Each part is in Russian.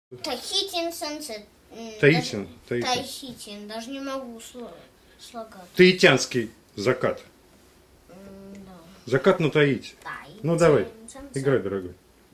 Тахитин. Даже не могу слагать. Таитянский закат. Да. Закат на Таити. Ну давай, играй, дорогой.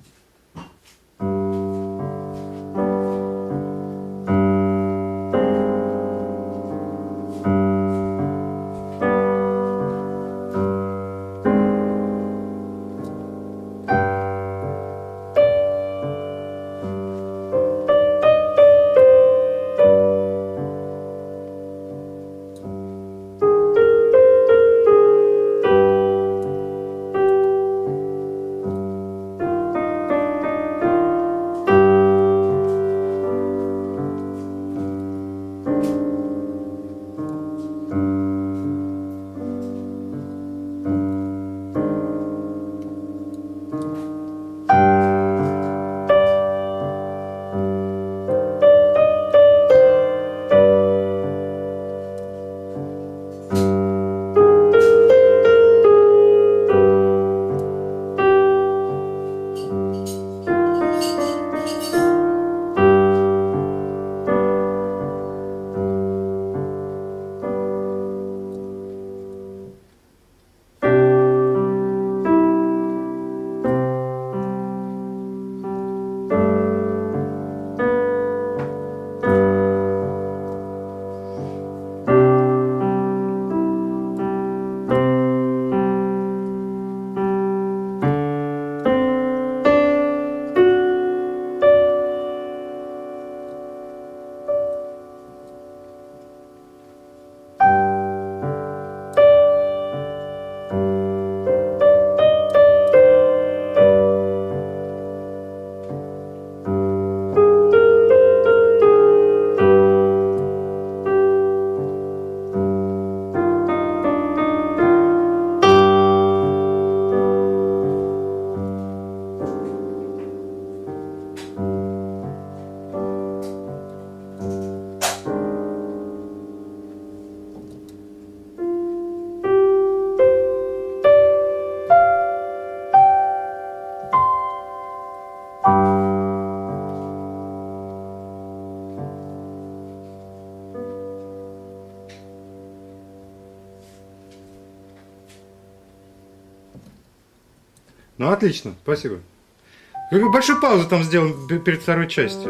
Ну, отлично, спасибо. Какую большую паузу там сделан перед второй частью.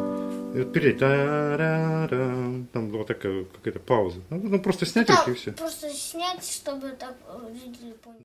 И вот перед... Там была такая какая-то пауза. Ну, просто снять их и все. Просто снять, чтобы так зрители поняли.